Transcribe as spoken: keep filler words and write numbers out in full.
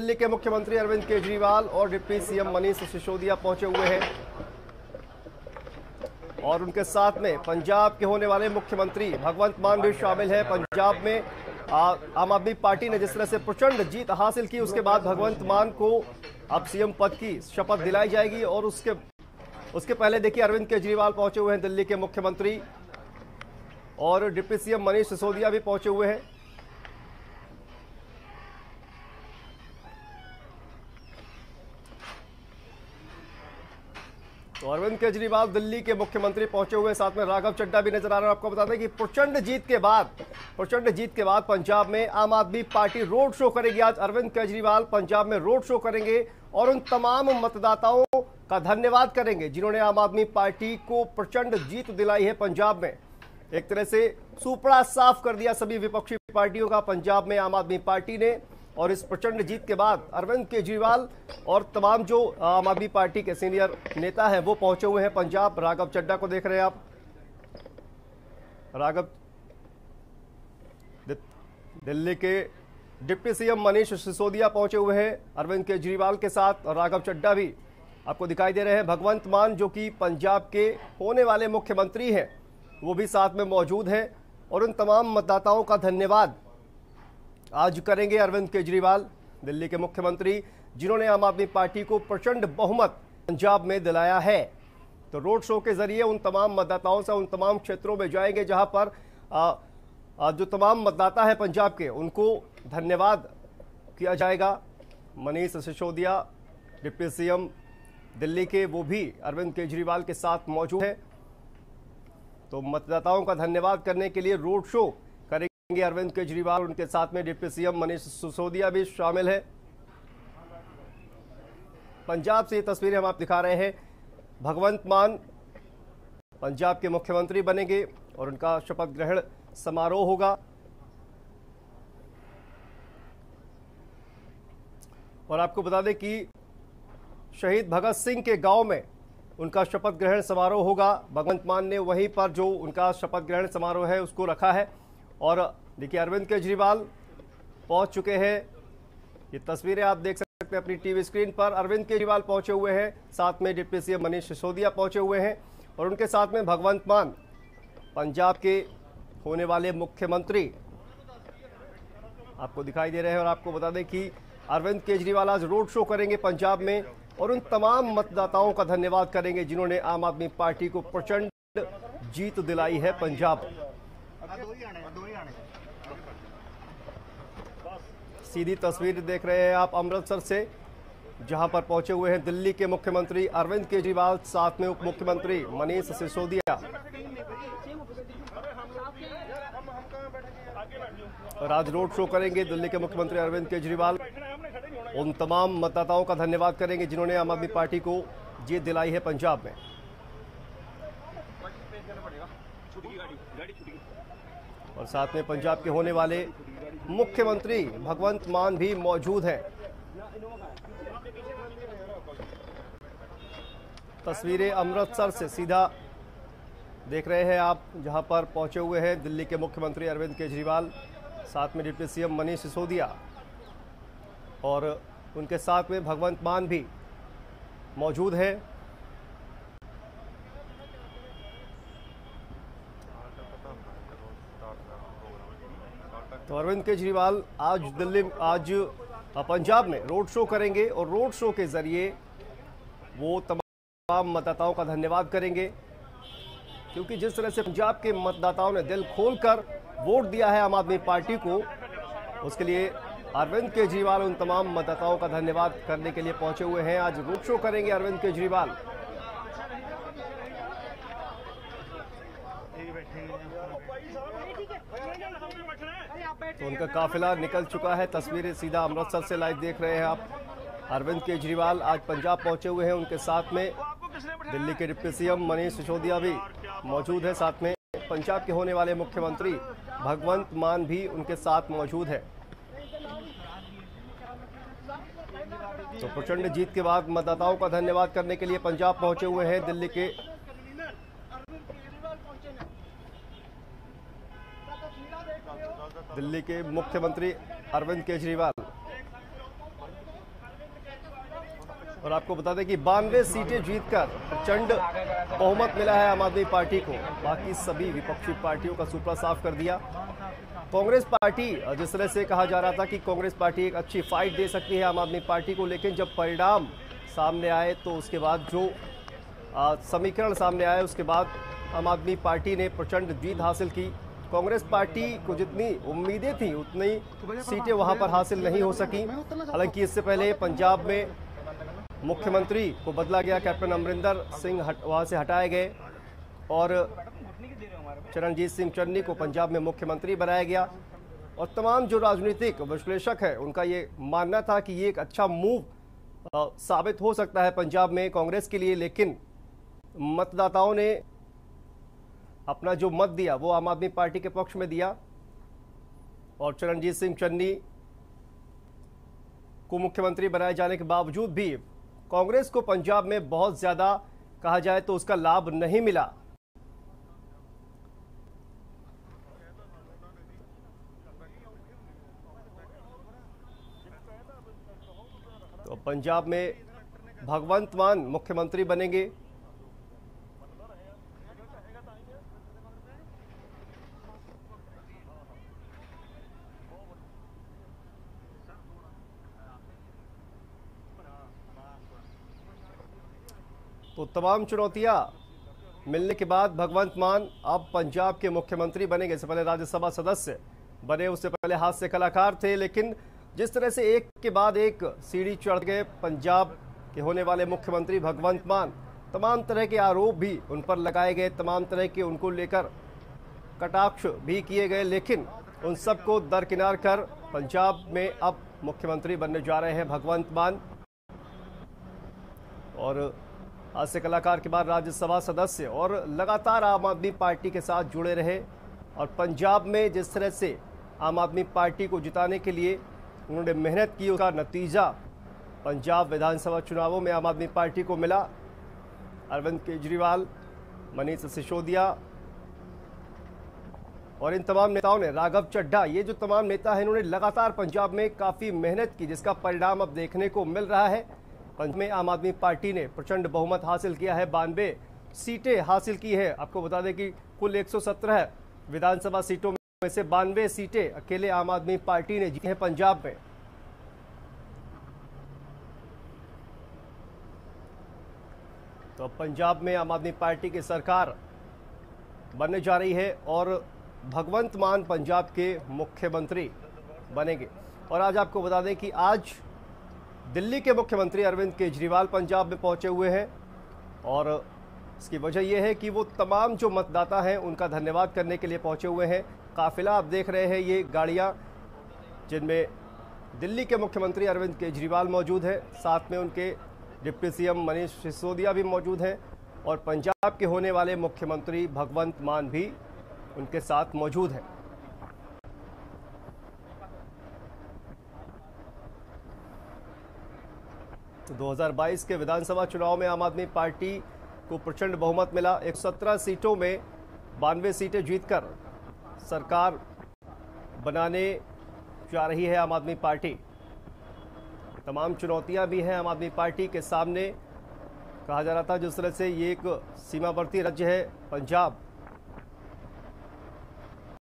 दिल्ली के मुख्यमंत्री अरविंद केजरीवाल और डिप्टी सीएम मनीष सिसोदिया पहुंचे हुए हैं और उनके साथ में पंजाब के होने वाले मुख्यमंत्री भगवंत मान भी शामिल है। पंजाब में आम आदमी पार्टी ने जिस तरह से प्रचंड जीत हासिल की, उसके बाद भगवंत मान को अब सीएम पद की शपथ दिलाई जाएगी और उसके उसके पहले देखिए अरविंद केजरीवाल पहुंचे हुए हैं दिल्ली के मुख्यमंत्री और डिप्टी सीएम मनीष सिसोदिया भी पहुंचे हुए हैं। तो अरविंद केजरीवाल दिल्ली के मुख्यमंत्री पहुंचे हुए, साथ में राघव चड्ढा भी नजर आ रहा है। आपको बता दें कि प्रचंड जीत के बाद प्रचंड जीत के बाद पंजाब में आम आदमी पार्टी रोड शो करेगी। आज अरविंद केजरीवाल पंजाब में रोड शो करेंगे और उन तमाम मतदाताओं का धन्यवाद करेंगे जिन्होंने आम आदमी पार्टी को प्रचंड जीत दिलाई है। पंजाब में एक तरह से सुपड़ा साफ कर दिया सभी विपक्षी पार्टियों का पंजाब में आम आदमी पार्टी ने। और इस प्रचंड जीत के बाद अरविंद केजरीवाल और तमाम जो आम आदमी पार्टी के सीनियर नेता हैं वो पहुंचे हुए हैं पंजाब। राघव चड्ढा को देख रहे हैं आप, राघव दिल्ली के डिप्टी सीएम मनीष सिसोदिया पहुंचे हुए हैं अरविंद केजरीवाल के साथ, और राघव चड्ढा भी आपको दिखाई दे रहे हैं। भगवंत मान जो कि पंजाब के होने वाले मुख्यमंत्री हैं वो भी साथ में मौजूद है और उन तमाम मतदाताओं का धन्यवाद आज करेंगे अरविंद केजरीवाल, दिल्ली के मुख्यमंत्री जिन्होंने आम आदमी पार्टी को प्रचंड बहुमत पंजाब में दिलाया है। तो रोड शो के जरिए उन तमाम मतदाताओं से उन तमाम क्षेत्रों में जाएंगे जहां पर आ, आ, जो तमाम मतदाता है पंजाब के उनको धन्यवाद किया जाएगा। मनीष सिसोदिया डिप्टी सीएम दिल्ली के वो भी अरविंद केजरीवाल के साथ मौजूद है। तो मतदाताओं का धन्यवाद करने के लिए रोड शो करेंगे अरविंद केजरीवाल, उनके साथ में डिप्टी सीएम मनीष सिसोदिया भी शामिल है। पंजाब से ये तस्वीरें हम आप दिखा रहे हैं। भगवंत मान पंजाब के मुख्यमंत्री बनेंगे और उनका शपथ ग्रहण समारोह होगा। और आपको बता दें कि शहीद भगत सिंह के गांव में उनका शपथ ग्रहण समारोह होगा। भगवंत मान ने वहीं पर जो उनका शपथ ग्रहण समारोह है उसको रखा है। और देखिए अरविंद केजरीवाल पहुंच चुके हैं, ये तस्वीरें आप देख सकते हैं अपनी टीवी स्क्रीन पर। अरविंद केजरीवाल पहुंचे हुए हैं, साथ में डिप्टी सीएम मनीष सिसोदिया पहुंचे हुए हैं और उनके साथ में भगवंत मान पंजाब के होने वाले मुख्यमंत्री आपको दिखाई दे रहे हैं। और आपको बता दें कि अरविंद केजरीवाल आज रोड शो करेंगे पंजाब में और उन तमाम मतदाताओं का धन्यवाद करेंगे जिन्होंने आम आदमी पार्टी को प्रचंड जीत दिलाई है पंजाब। सीधी तस्वीर देख रहे हैं आप अमृतसर से, जहां पर पहुंचे हुए हैं दिल्ली के मुख्यमंत्री अरविंद केजरीवाल, साथ में उप मुख्यमंत्री मनीष सिसोदिया। और आज रोड शो करेंगे दिल्ली के मुख्यमंत्री अरविंद केजरीवाल, उन तमाम मतदाताओं का धन्यवाद करेंगे जिन्होंने आम आदमी पार्टी को जीत दिलाई है पंजाब में। और साथ में पंजाब के होने वाले मुख्यमंत्री भगवंत मान भी मौजूद हैं। तस्वीरें अमृतसर से सीधा देख रहे हैं आप, जहां पर पहुंचे हुए हैं दिल्ली के मुख्यमंत्री अरविंद केजरीवाल, साथ में डिप्टी सीएम मनीष सिसोदिया और उनके साथ में भगवंत मान भी मौजूद है। तो अरविंद केजरीवाल आज दिल्ली आज पंजाब में रोड शो करेंगे और रोड शो के जरिए वो तमाम मतदाताओं का धन्यवाद करेंगे, क्योंकि जिस तरह से पंजाब के मतदाताओं ने दिल खोलकर वोट दिया है आम आदमी पार्टी को, उसके लिए अरविंद केजरीवाल उन तमाम मतदाताओं का धन्यवाद करने के लिए पहुंचे हुए हैं। आज रोड शो करेंगे अरविंद केजरीवाल। तो उनका काफिला निकल चुका है। तस्वीरें सीधा अमृतसर से लाइव देख रहे हैं आप। अरविंद केजरीवाल आज पंजाब पहुंचे हुए हैं, उनके साथ में दिल्ली के डिप्टी सीएम मनीष सिसोदिया भी मौजूद है, साथ में पंजाब के होने वाले मुख्यमंत्री भगवंत मान भी उनके साथ मौजूद है। तो प्रचंड जीत के बाद मतदाताओं का धन्यवाद करने के लिए पंजाब पहुंचे हुए हैं दिल्ली के दिल्ली के मुख्यमंत्री अरविंद केजरीवाल। और आपको बता दें कि बानवे सीटें जीतकर प्रचंड बहुमत मिला है आम आदमी पार्टी को। बाकी सभी विपक्षी पार्टियों का सूपड़ा साफ कर दिया। कांग्रेस पार्टी, जिस तरह से कहा जा रहा था कि कांग्रेस पार्टी एक अच्छी फाइट दे सकती है आम आदमी पार्टी को, लेकिन जब परिणाम सामने आए तो उसके बाद जो समीकरण सामने आए उसके बाद आम आदमी पार्टी ने प्रचंड जीत हासिल की। कांग्रेस पार्टी को जितनी उम्मीदें थी उतनी सीटें वहां पर हासिल नहीं हो सकी। हालांकि इससे पहले पंजाब में मुख्यमंत्री को बदला गया, कैप्टन अमरिंदर सिंह हट, वहां से हटाए गए और चरणजीत सिंह चन्नी को पंजाब में मुख्यमंत्री बनाया गया। और तमाम जो राजनीतिक विश्लेषक हैं उनका ये मानना था कि ये एक अच्छा मूव साबित हो सकता है पंजाब में कांग्रेस के लिए, लेकिन मतदाताओं ने अपना जो मत दिया वो आम आदमी पार्टी के पक्ष में दिया और चरणजीत सिंह चन्नी को मुख्यमंत्री बनाए जाने के बावजूद भी कांग्रेस को पंजाब में बहुत ज्यादा कहा जाए तो उसका लाभ नहीं मिला। तो पंजाब में भगवंत मान मुख्यमंत्री बनेंगे। तो तमाम चुनौतियां मिलने के बाद भगवंत मान अब पंजाब के मुख्यमंत्री बनेंगे। इससे पहले राज्यसभा सदस्य बने, उससे पहले हास्य कलाकार थे, लेकिन जिस तरह से एक के बाद एक सीढ़ी चढ़ गए पंजाब के होने वाले मुख्यमंत्री भगवंत मान, तमाम तरह के आरोप भी उन पर लगाए गए, तमाम तरह के उनको लेकर कटाक्ष भी किए गए, लेकिन उन सबको दरकिनार कर पंजाब में अब मुख्यमंत्री बनने जा रहे हैं भगवंत मान। और हास्य कलाकार के बाद राज्यसभा सदस्य और लगातार आम आदमी पार्टी के साथ जुड़े रहे और पंजाब में जिस तरह से आम आदमी पार्टी को जिताने के लिए उन्होंने मेहनत की, उसका नतीजा पंजाब विधानसभा चुनावों में आम आदमी पार्टी को मिला। अरविंद केजरीवाल, मनीष सिसोदिया और इन तमाम नेताओं ने, राघव चड्ढा, ये जो तमाम नेता हैं इन्होंने लगातार पंजाब में काफ़ी मेहनत की, जिसका परिणाम अब देखने को मिल रहा है। पंजाब में आम आदमी पार्टी ने प्रचंड बहुमत हासिल किया है, बानवे सीटें हासिल की है। आपको बता दें कि कुल एक सौ सत्रह विधानसभा सीटों में से बानवे सीटें अकेले आम आदमी पार्टी ने जीती हैं पंजाब में। तो पंजाब में आम आदमी पार्टी की सरकार बनने जा रही है और भगवंत मान पंजाब के मुख्यमंत्री बनेंगे। और आज आपको बता दें कि आज दिल्ली के मुख्यमंत्री अरविंद केजरीवाल पंजाब में पहुंचे हुए हैं और इसकी वजह यह है कि वो तमाम जो मतदाता हैं उनका धन्यवाद करने के लिए पहुंचे हुए हैं। काफिला आप देख रहे हैं, ये गाड़ियां जिनमें दिल्ली के मुख्यमंत्री अरविंद केजरीवाल मौजूद है, साथ में उनके डिप्टी सीएम मनीष सिसोदिया भी मौजूद हैं और पंजाब के होने वाले मुख्यमंत्री भगवंत मान भी उनके साथ मौजूद हैं। तो दो हज़ार बाईस के विधानसभा चुनाव में आम आदमी पार्टी को प्रचंड बहुमत मिला। एक सौ सत्रह सीटों में बानवे सीटें जीतकर सरकार बनाने जा रही है आम आदमी पार्टी। तमाम चुनौतियां भी हैं आम आदमी पार्टी के सामने। कहा जा रहा था जिस तरह से ये एक सीमावर्ती राज्य है पंजाब,